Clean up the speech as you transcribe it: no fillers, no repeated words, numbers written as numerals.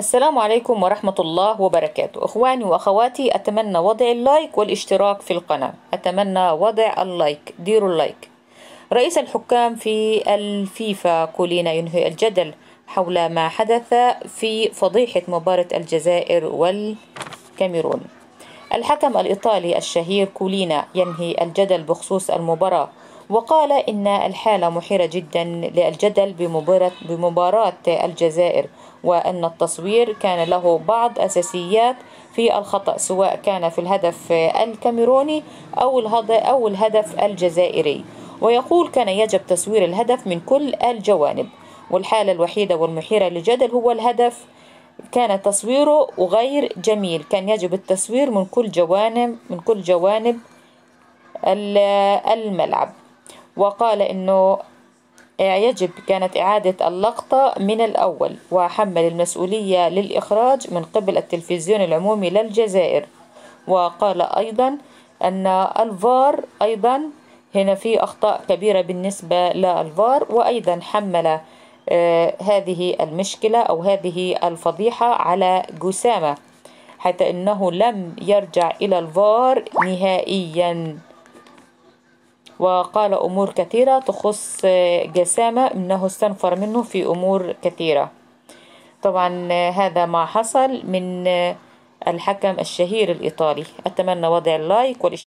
السلام عليكم ورحمة الله وبركاته. إخواني وأخواتي، أتمنى وضع اللايك والاشتراك في القناة. أتمنى وضع اللايك، ديروا اللايك. رئيس الحكام في الفيفا كولينا ينهي الجدل حول ما حدث في فضيحة مباراة الجزائر والكاميرون. الحكم الإيطالي الشهير كولينا ينهي الجدل بخصوص المباراة، وقال إن الحالة محيرة جدا للجدل بمباراة الجزائر، وأن التصوير كان له بعض أساسيات في الخطأ، سواء كان في الهدف الكاميروني أو الهدف الجزائري. ويقول كان يجب تصوير الهدف من كل الجوانب، والحالة الوحيدة والمحيرة للجدل هو الهدف كان تصويره غير جميل. كان يجب التصوير من كل جوانب الملعب. وقال إنه كانت إعادة اللقطة من الأول، وحمل المسؤولية للإخراج من قبل التلفزيون العمومي للجزائر. وقال أيضا أن الفار أيضا هنا في أخطاء كبيرة بالنسبة للفار، وأيضا حمل هذه المشكلة أو هذه الفضيحة على جسامة، حتى أنه لم يرجع إلى الفار نهائيا. وقال أمور كثيرة تخص جسامة أنه استنفر منه في أمور كثيرة. طبعا هذا ما حصل من الحكم الشهير الإيطالي. أتمنى وضع اللايك